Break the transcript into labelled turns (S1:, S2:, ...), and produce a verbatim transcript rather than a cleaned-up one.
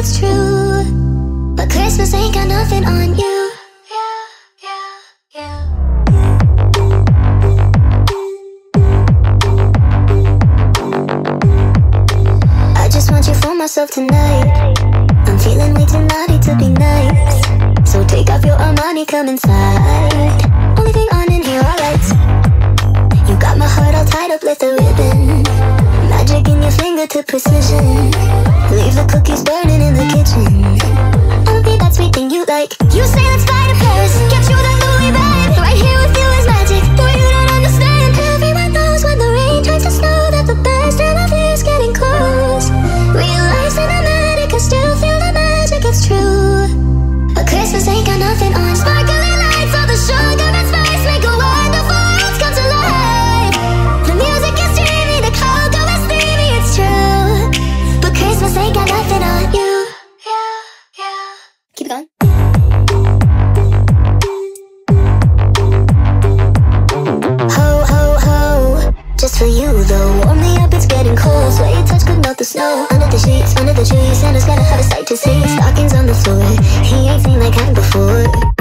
S1: it's true, but Christmas ain't got nothing on you. Yeah, yeah, yeah. I just want you for myself tonight. I'm feeling way too naughty to be nice, so take off your Armani, come inside. Only thing on in here, alright. You got my heart all tied up like a ribbon, magic in your finger to precision. Leave the cookies burning in the kitchen. I'll be that sweet thing you like. You say let's fly to Paris, get you that Louis bag. Right here with you is magic, boy you don't understand. Everyone knows when the rain turns to snow that the best time of year is getting close. Real life's cinematic, I still feel the magic, it's true, but Christmas ain't got nothing on. Sparkling lights, all the sugar and spice make a wonderful world come to life. The music is dreamy, the cocoa is steamy, it's true, but Christmas ain't got nothing on you. Yeah, yeah. Keep it going. Ho, ho, ho, just for you though. Warm me up, it's getting cold. Swear your touch could melt the snow. Under the sheets, under the trees, Santa's gotta have a sight to see. Stockings on the floor, he ain't seen that kind before.